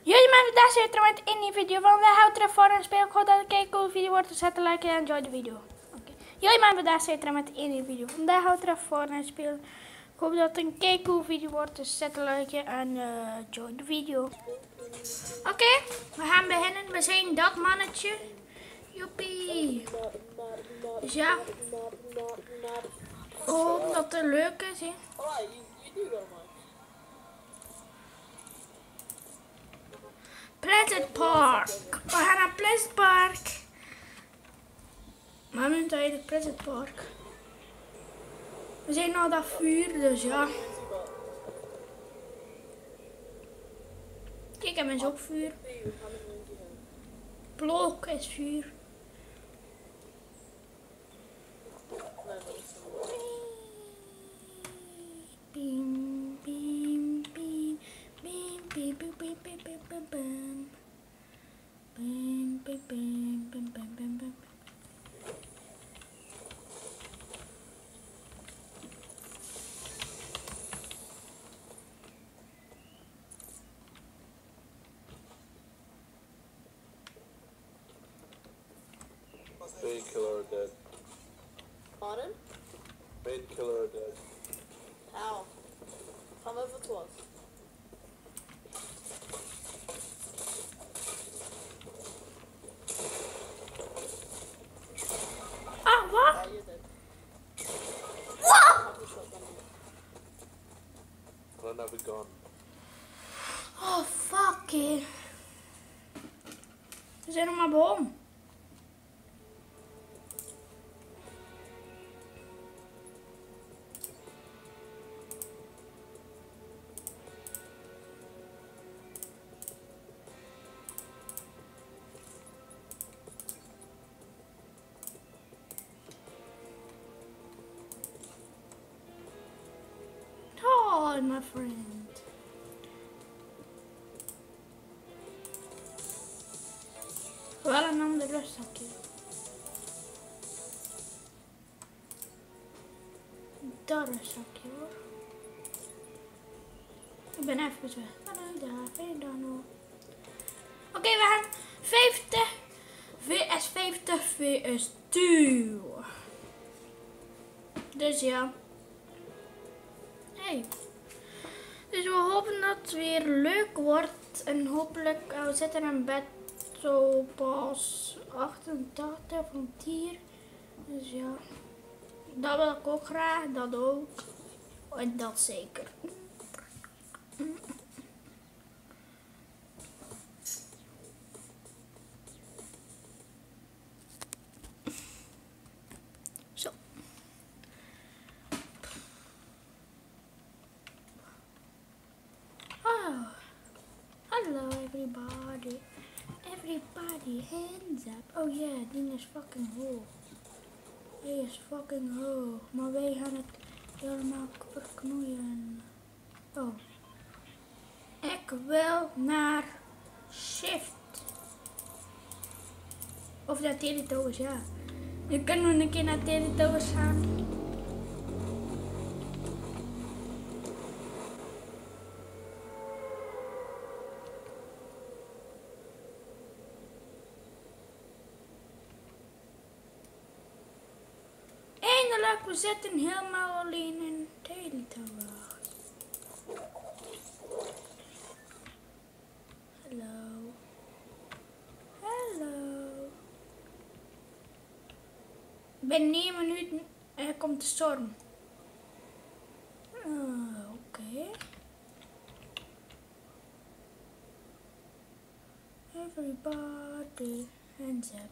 Jullie maken daar zitten met in die video van wij houden ervoor en speel. Ik hoop dat het een coole video wordt. Dus zet een like en enjoy de video. Okay. Jullie maken daar zitten met in die video van wij houden ervoor en speel. Ik hoop dat het een coole video wordt. Dus zet een like en enjoy de video. Oké, we gaan beginnen. We zijn dat mannetje. Joepie. Dus ja. Ik hoop dat het leuk is. Hè. Pleasant Park. We gaan naar Pleasant Park. Maar we moeten uit het Pleasant Park. We zijn al dat vuur, dus ja. Kijk, hem is ook vuur. Blok is vuur. Bim, bim, bim, bim, bim, bim, bim, bim, bim, bim, bim. Bim, bim, bim, bim, bim, bim, bim. Painkiller dead. Pardon? Painkiller dead. How? How much it was? Ah, wat? Oh, you're dead. Wat? When are we gone? Oh, fuck it. We zijn nog maar begonnen. Oh, my friend. Wel een ander rustzakje. Dat rustzakje hoor. Ik ben even weg. Oké, we gaan 50 vs 50 vs 2. Dus ja. Hey. Dus we hopen dat het weer leuk wordt. En hopelijk, we zitten in bed zo pas 88 van hier. Dus ja. Dat wil ik ook graag. Dat ook. En dat zeker. Zo. Oh. Hello everybody. Everybody hands up. Oh yeah, ding is fucking hoog. Hij is fucking hoog. Maar wij gaan het helemaal verknoeien. Oh. Ik wil naar shift. Of naar Teletowers, ja. Je kan nog een keer naar Teletowers gaan. Eindelijk, we zitten helemaal alleen in Teletowers. Hallo. Hallo. Binnen 9 minuten komt de storm. Oké. Everybody hands up.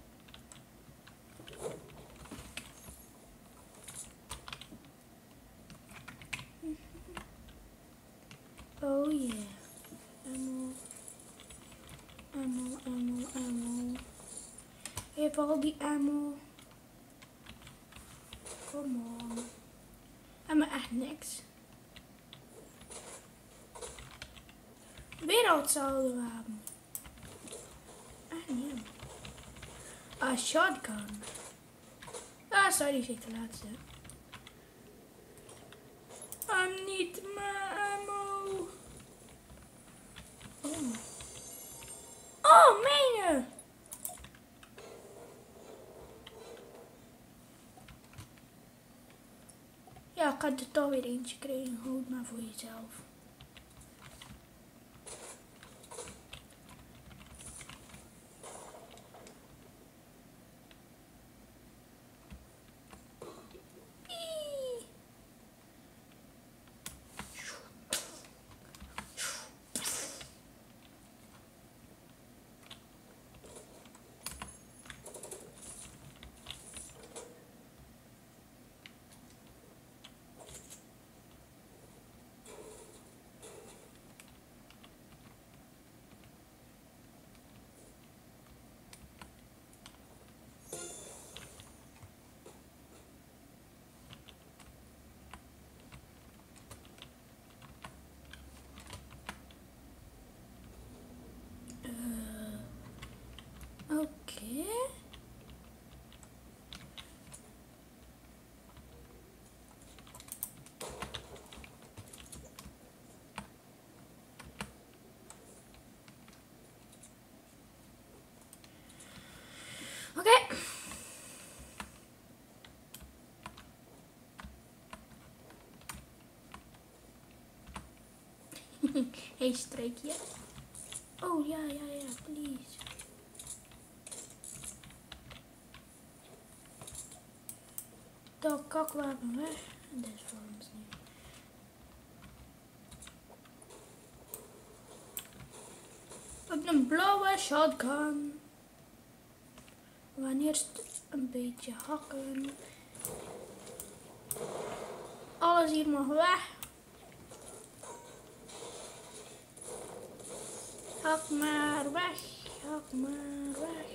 Oh yeah. Ammo. Ammo, ammo, ammo. Geef al die ammo. Come on. Ammo echt niks. Weer al hetzelfde wapen. Echt niet. Ah, shotgun. Ah, sorry, die zit de laatste. I need my ammo. Oh. ik had er toch weer eentje gekregen. Houd maar voor jezelf. Oké. Oké. Hey, streekje. Oh ja, please. Dat kakwapen weg. En dit is voor ons nu. Op een blauwe shotgun. We gaan eerst een beetje hakken. Alles hier mag weg. Hak maar weg. Hak maar weg.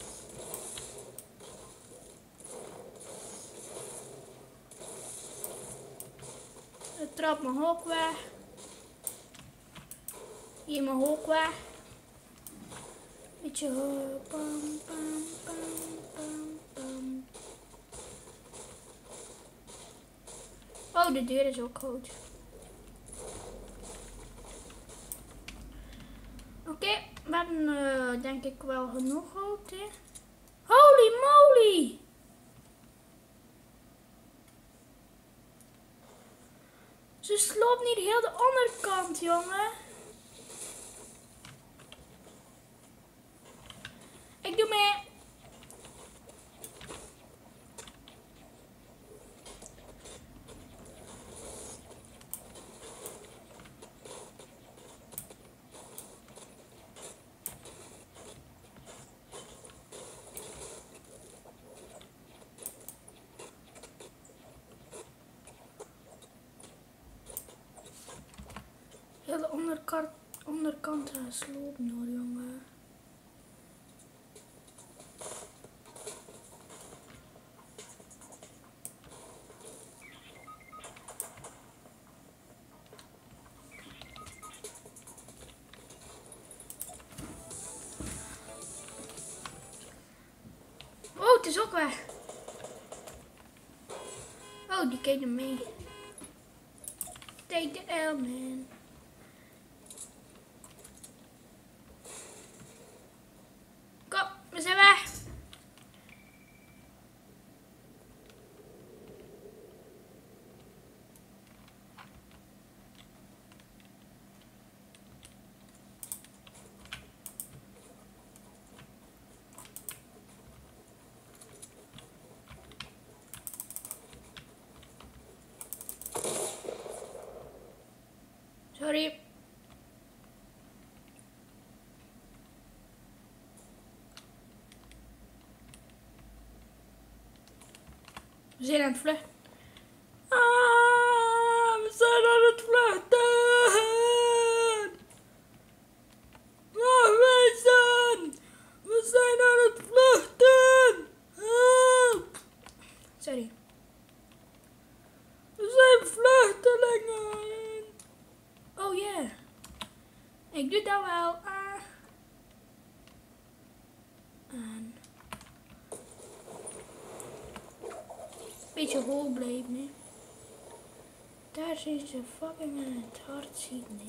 De trap mag ook weg. Hier mag ook weg. Beetje pam pam pam pam pam. Oh, de deur is ook goed. Oké, we hebben denk ik wel genoeg hout, hè. Holy moly! Ze sloopt niet heel de onderkant, jongen. Ik doe mee. Heel de onderkant slopen hoor, jongen. Oh, het is ook weg. Oh, die keek er mee. Take the L, man. Kom, we zijn weg. Sorry. We zijn aan het vluchten. We zijn aan het vluchten. Wegwezen. We zijn aan het vluchten. Sorry. We zijn vluchtelingen. Oh ja. Yeah. Ik doe dat wel. Beetje hoog blijven, hè. Daar zijn ze fucking in het hart zien, nee.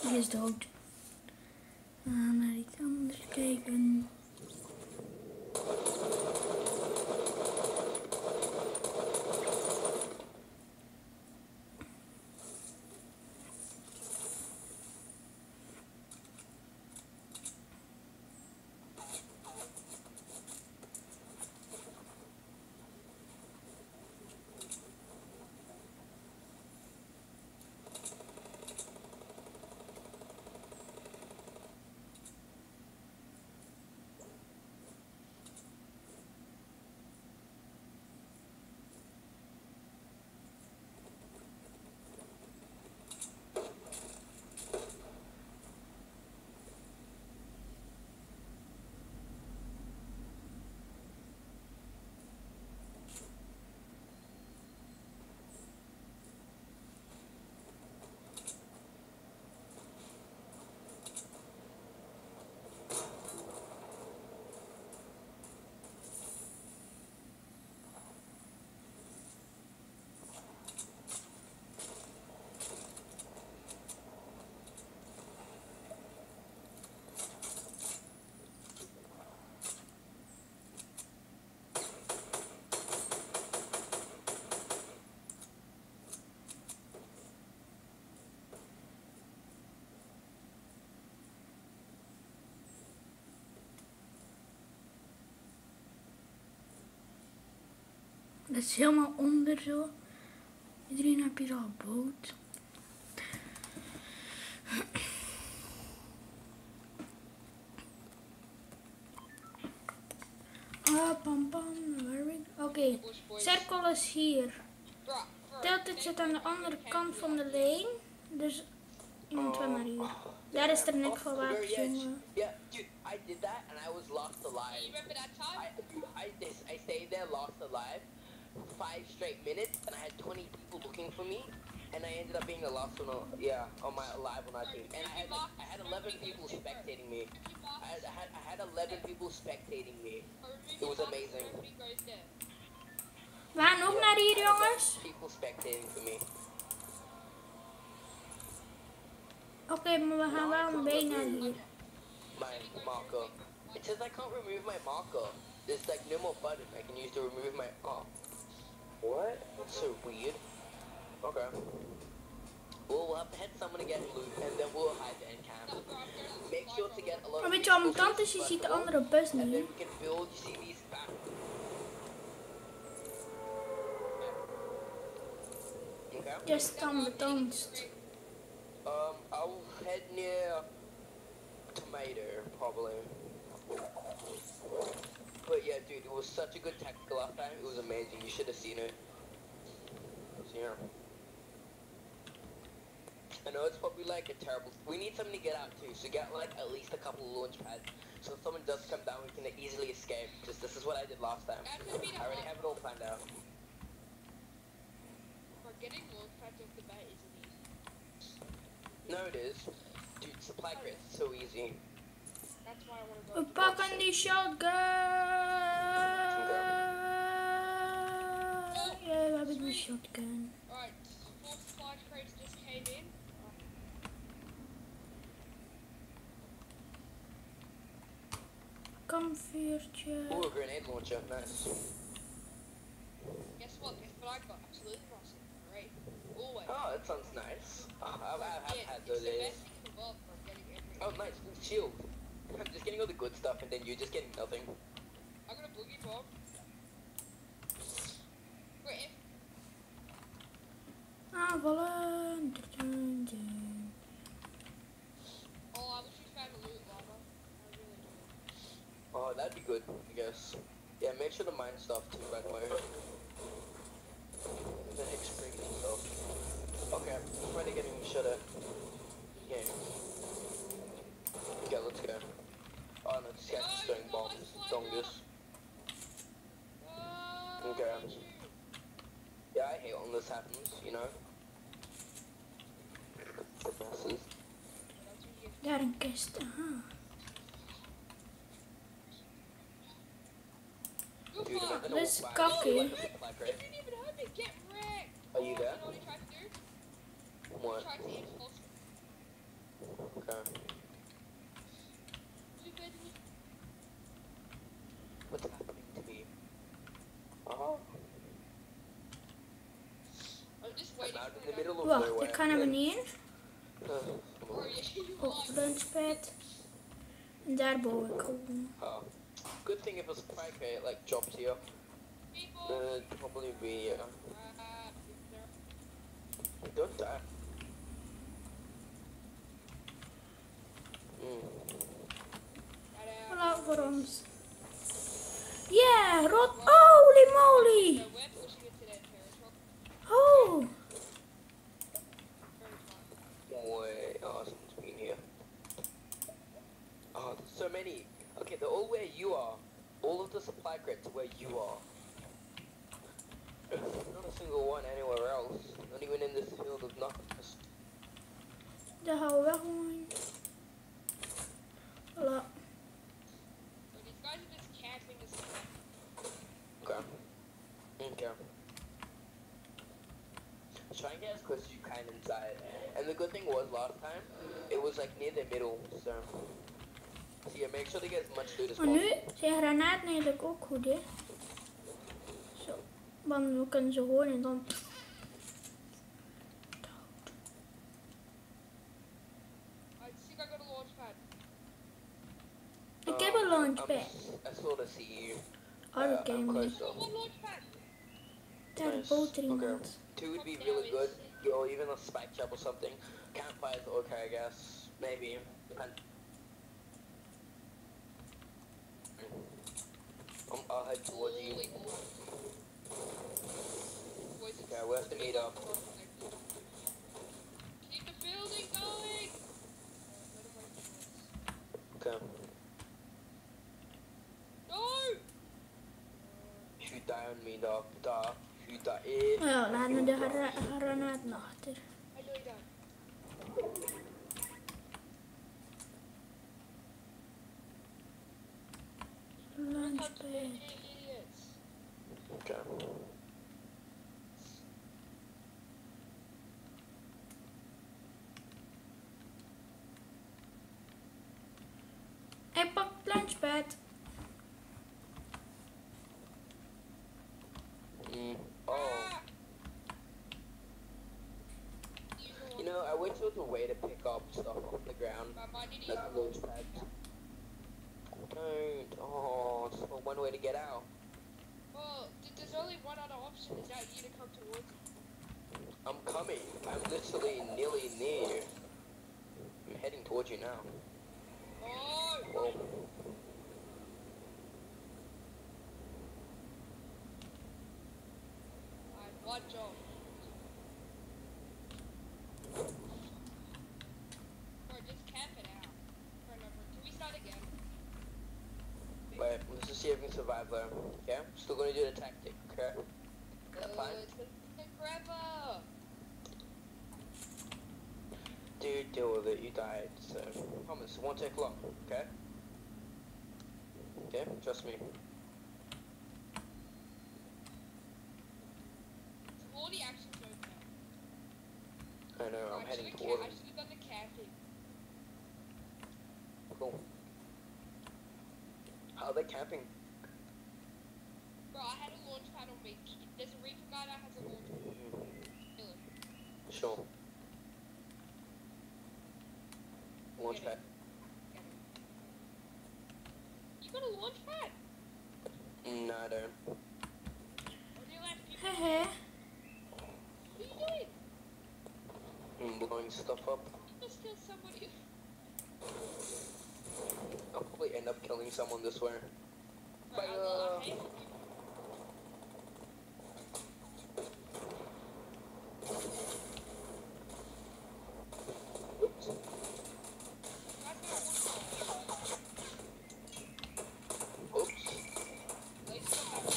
Die is dood. We gaan naar iets anders kijken. Dat is helemaal onder zo. Iedereen heeft hier al een boot. Ah, pam pam. Oké, cirkel is hier. Tilted zit aan de andere kant van de lijn. Dus iemand wil naar hier. Daar is er niks voor water, jongen. Yeah, dude, I did that and I was lost alive. You remember that time? I stayed there lost alive 5 straight minutes and I had 20 people looking for me and I ended up being the last one on my alive on our team. And I had 11 people spectating me. I had 11 people spectating me. It was amazing. We gaan ook naar hier, jongens. People spectating for me. Oké, maar we gaan wel een beetje naar hier. My marker. It says I can't remove my marker. There's like no more button I can use to remove my What? That's so weird. Okay. We'll have to head someone to get loot and then we'll hide and camp. Make sure to get a lot of Weet je wat ambetant is? Je ziet de andere bus and then niet. we can build, you see these back. Okay. Just ambetant. I'll head near Tomato, probably. But yeah, dude, it was such a good tactical last time. It was amazing. You should have seen it. So, yeah. I know it's probably like a terrible. We need something to get out too. So get like at least a couple of launch pads. So if someone does come down, we can easily escape. Because this is what I did last time. I already have it all planned out. Getting launch pads off the bat isn't easy. No, it is. Dude, supply crates is so easy. That's why I want to We go. pakken die shotgun. Ja, we hebben die shotgun. Alright, 4 supply crates just came in. Kampvuurtje. Ooh, a grenade launcher. Nice. Guess what? Guess what I got? Absolutely awesome. Great. Always. Oh, that sounds nice. I've had It's those the days. best thing in the world for getting everything. Oh, nice. Blue shield. I'm just getting all the good stuff and then you're just getting nothing. I got a boogie bomb. Wait, Aanvallen. oh, I wish we found a loot lava. I really do. Oh, that'd be good, I guess. Yeah, make sure to mine stuff too, by the way. The heck's breaking stuff. Okay, I'm ready getting shut at. Yeah. Okay, let's go. Oh no, this guy's just throwing bombs. Dongus. Okay. Yeah, I hate when this happens, you know? Messes. Daar een kist. Aha. Dude, imagine This is a cocky. like a supply crate. It didn't even hurt me. Get wrecked. Are you there? You know what he tried to do? What? He tried to impulse. out in the middle of Wacht, nowhere. ik ga naar beneden. Oh, yeah, Op lunchpad. En daar bouw ik gewoon. Oh. Good thing if a spike like dropped here. people. It'd probably be There. don't die. Right out. Voilà, voor ons. Yeah, rot. Holy moly. So we're pushing into that territory. Oh. Very fun. Wait, oh, someone's been here. Oh, there's so many. Okay, they're all where you are. All of the supply crates where you are. Not a single one anywhere else. Not even in this field of nothingness. Daar gaan we weg gewoon. Voilà. So these guys are just camping this. Okay. Okay. Try and get as close as you can inside. And the good thing was last time, it was like near the middle, so yeah, make sure to get as much loot as Maar possible. nu zijn granaten eigenlijk ook goed, hè. Zo. Want we kunnen ze gewoon en dan... I think I got a launch pad. Ik heb een launchpad. I sort of see you. Oh, dat ken I'm ik close niet. though. One launch pad. Daar Nice. boot er Okay. iemand. 2 would be really good, or even a spike trap or something. Campfires okay, I guess. Maybe. Depend. I'll head towards you. Holy moly. Boys, it's Okay, we have to meet up. Keep the building going. Okay. No. Shoot die on me, dog. Dog. Shoot die in. Nou, laten we de granaten achter. I know you don't. Launchpad. Idiots. Okay. Hij pakt launchpad. Oh. Ah. You know, I wish there was a way to pick up stuff off the ground. My idiot. Like launch pads. Don't. Oh, just for one way to get out. Well, there's only one other option. Is that you to come towards me? I'm coming. I'm literally nearly near you. I'm heading towards you now. Oh. Whoa. Alright, one job. Bro, just camp it out. Bro, no, bro. Can we start again? Wait, let's just see if we can survive though. Okay? Still gonna do the tactic, okay? That's fine. It's gonna take forever. Dude, deal with it. You died, so promise it won't take long. Okay? Okay, trust me. All the actions don't count. I know. I'm I heading should've toward I him. should have done the camping. Cool. How are they camping? Bro, I had a launch pad on me. There's a Reaper guy that has a launch pad. Kill him. Sure. Launch Get pad. Get him. You got a launch pad? No, I don't. On your left, you Hehe. what are you doing? I'm blowing stuff up. You just killed somebody. I'll probably end up killing someone this way. Bro, I hate you. Oops. Guys, got a launch pad. Oops. Let's go back.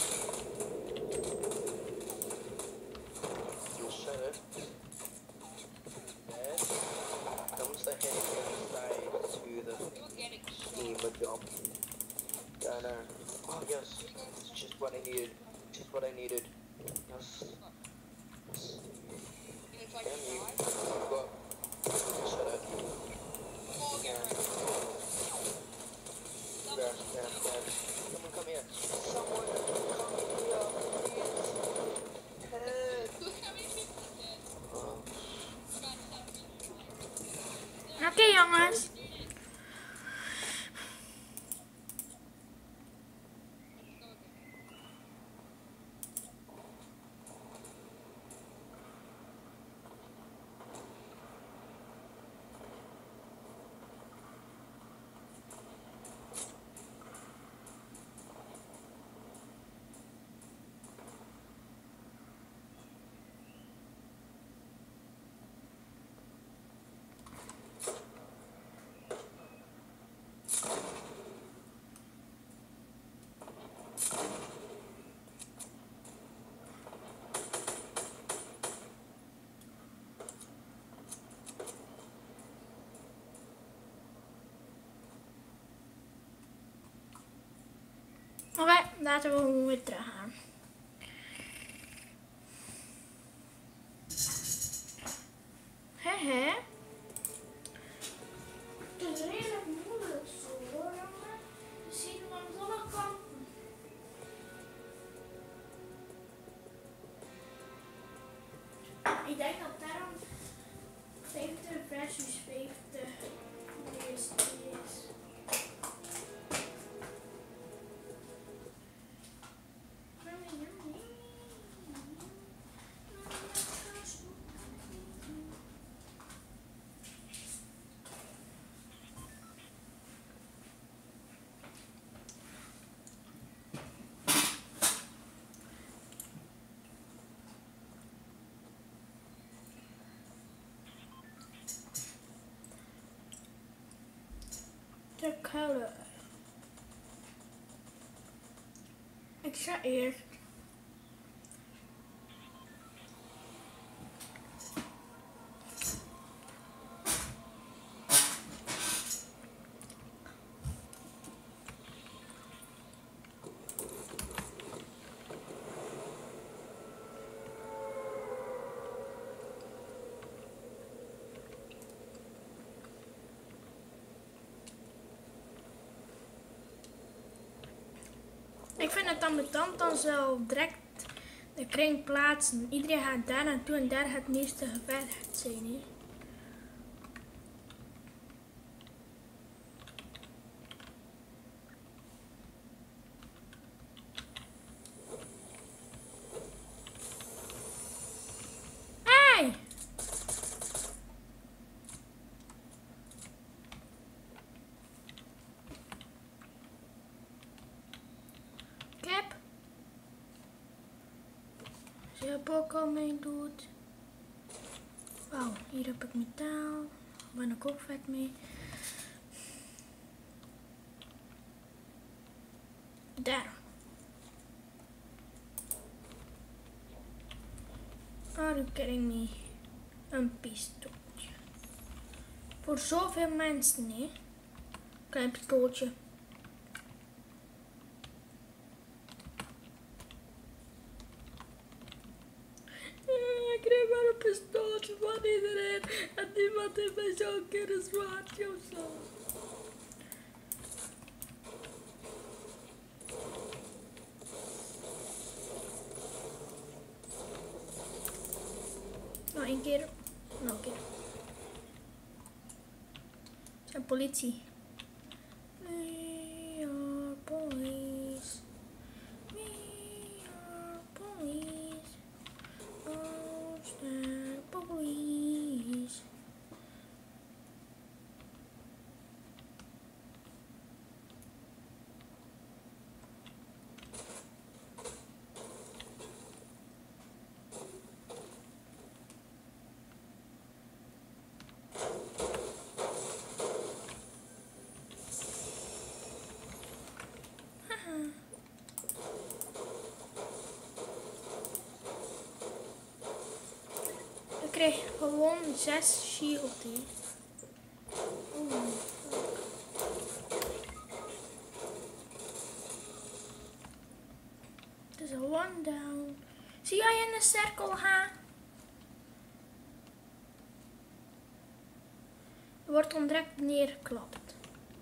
You shut it. There. Comes the heading inside to the You were getting shot. steamer job. I know. Oh yes. It's just what I needed. Just what I needed. Yes. It's like Damn you. die. Got. Shut it. Oh, get ready. There, there. Someone come here. Someone come here. Please. Help. Look how many people are dead. jongens. Oké, laten we gewoon weer terug gaan. Hehe. Het is redelijk moeilijk zo hoor, jongen. Je ziet hem aan alle kanten. Ik denk dat daarom 50 versus 50 de eerste is. De color. Ik ga eerst. Ik vind het ambetant dan zo direct de kring plaatsen. Iedereen gaat daar naartoe en daar gaat het meeste gevecht zijn. He. Hey! Kip. Als je ook al mee doet. Wauw, hier heb ik metaal. Daar ben ik ook vet mee. Daar. Are you kidding me? Een pistooltje. Voor zoveel mensen, nee. Klein pistooltje. Ik kreeg maar een pistooltje van iedereen. En niemand heeft mij zo'n keer een zwaardje of zo. Nog één keer. Nog een keer. Het is politie. We are police. We are police. Oh, the police. Ik kreeg gewoon 6 shield. Het is een one down. Zie jij in de cirkel gaan? Je wordt dan direct neergeklapt.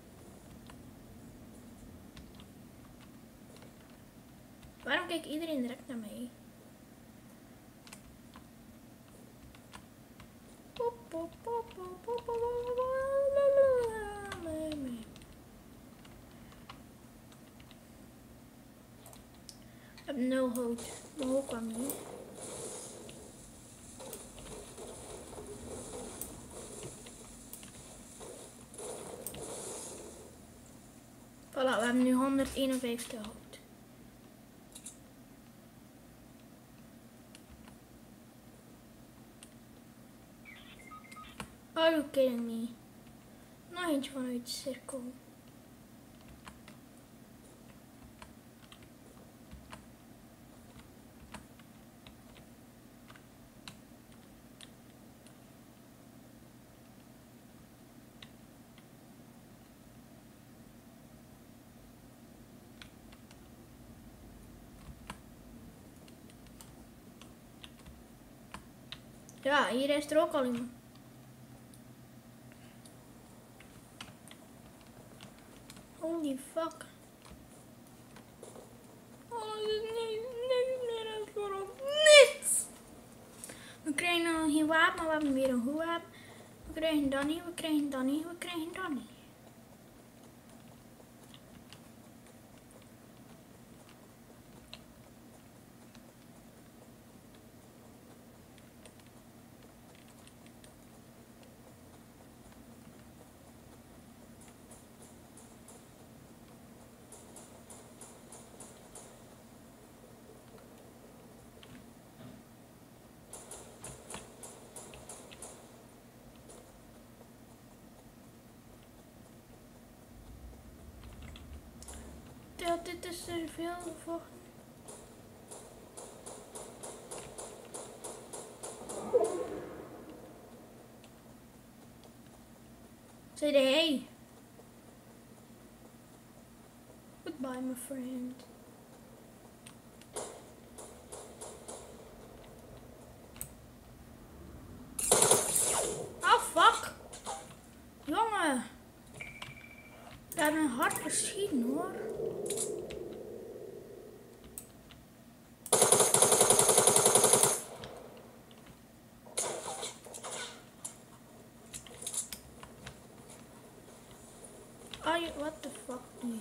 Waarom kijkt iedereen direct naar mij? nul hout. Maar hoe kwam die? Voilà, we hebben nu 151 hout. Are you kidding me? Nog eentje vanuit de cirkel. Ja, hier is er ook al iemand. Holy fuck. Oh, nee, dat is voor ons niets. We krijgen nog geen wapen, maar we hebben weer een goed wapen. We krijgen dat niet, we krijgen dat niet, we krijgen dat niet. Ja, dit is er veel voor. Say hey. Goodbye, my friend. Oh, fuck. Jongen. We hebben een hard geschieden, hoor. What the fuck do you?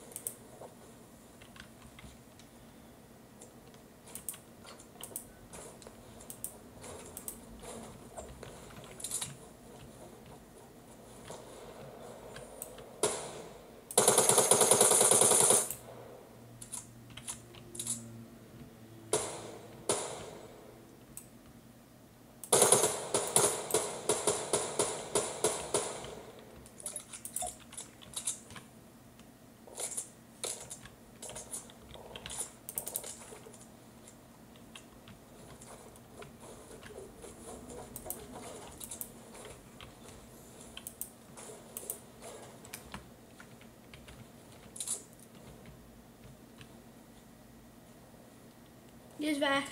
Die is weg.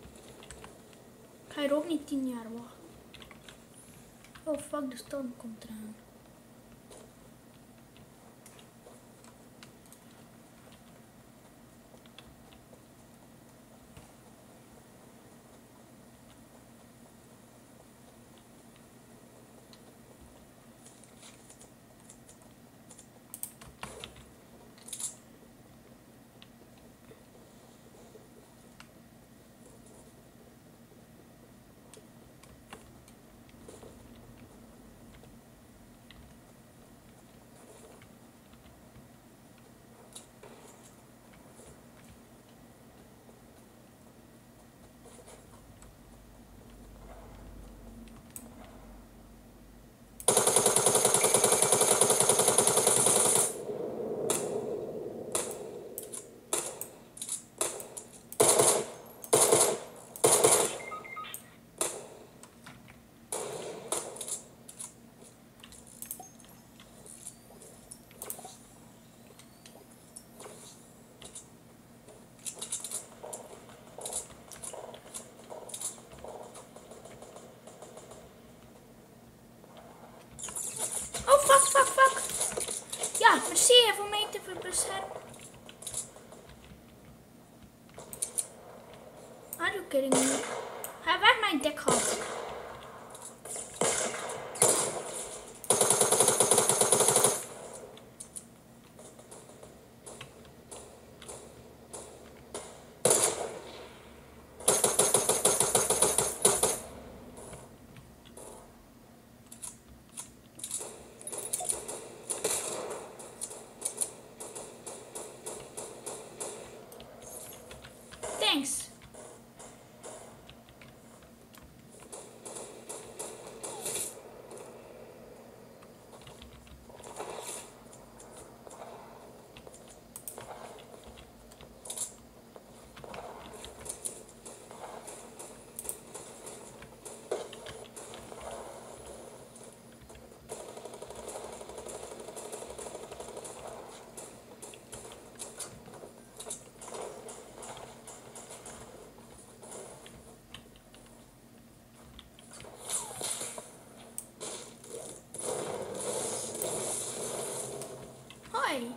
Ik ga hier ook niet 10 jaar wachten. Oh fuck, de storm komt eraan. Ja, merci voor mij te beschermen. Are you kidding me? Ga weg mijn dekgat. mij.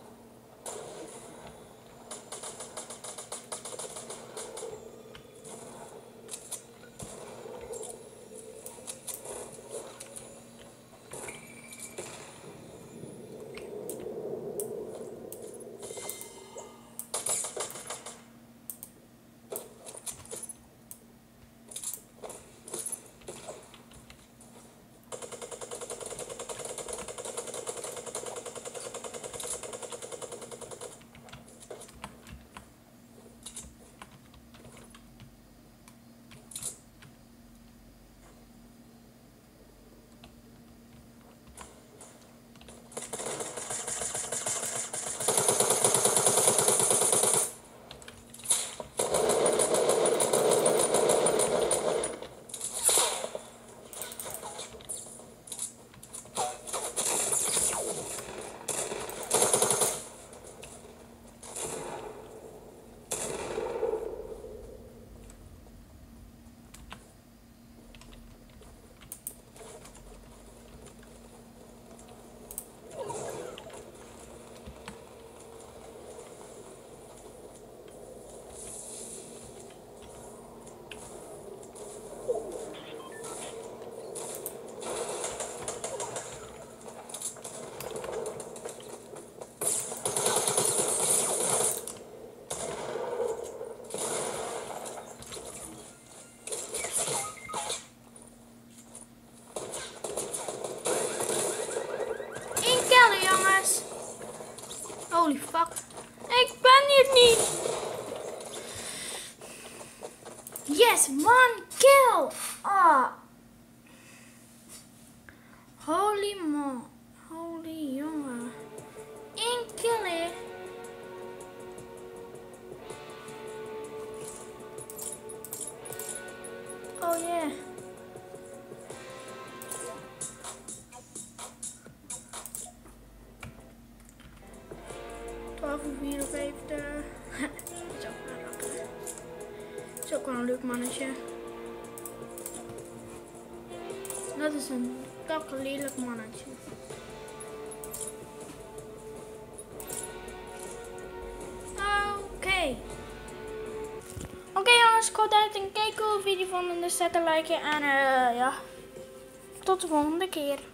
Holy fuck. Ik ben hier niet. Yes, one kill. Ah. Holy man. Holy jongen. 1 kill hè. Oh yeah. Hier of even de... Dat is ook wel een leuk mannetje. Dat is een lelijk mannetje. Oké jongens, ik hoop dat het een kei cool video vonden. Dus zet een like en ja, tot de volgende keer.